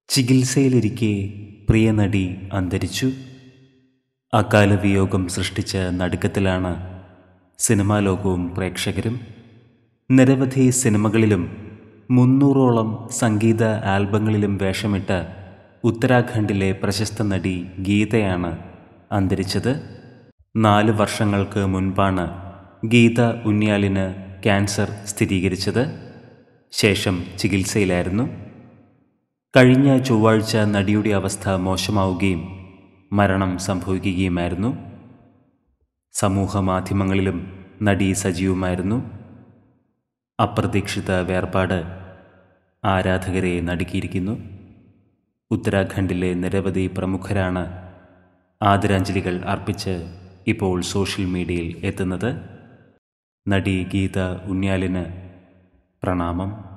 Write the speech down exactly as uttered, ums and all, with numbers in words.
ചികിത്സയിലിരിക്കെ പ്രിയനടി അന്തരിച്ചു. അകാലവിയോഗം സൃഷ്ടിച്ച നടുക്കത്തിലാണ് സിനിമാ ലോകവും പ്രേക്ഷകരും. നിരവധി സിനിമകളിലും മുന്നൂറോളം സംഗീത ആൽബങ്ങളിലും വേഷമിട്ട ഉത്തരാഖണ്ഡിലെ പ്രശസ്ത നടി ഗീതയാണ് അന്തരിച്ചത്. നാല് വർഷങ്ങൾക്ക് മുൻപാണ് ഗീത ഉന്യാലിന് ക്യാൻസർ സ്ഥിരീകരിച്ചത്. ശേഷം ചികിത്സയിലായിരുന്നു. കഴിഞ്ഞ ചൊവ്വാഴ്ച നടിയുടെ അവസ്ഥ മോശമാവുകയും മരണം സംഭവിക്കുകയുമായിരുന്നു. സമൂഹ മാധ്യമങ്ങളിലും നടി സജീവമായിരുന്നു. അപ്രതീക്ഷിത വേർപാട് ആരാധകരെ നടുക്കിയിരിക്കുന്നു. ഉത്തരാഖണ്ഡിലെ നിരവധി പ്രമുഖരാണ് ആദരാഞ്ജലികൾ അർപ്പിച്ച് ഇപ്പോൾ സോഷ്യൽ മീഡിയയിൽ എത്തുന്നത്. നടി ഗീത ഉന്യാലിന് പ്രണാമം.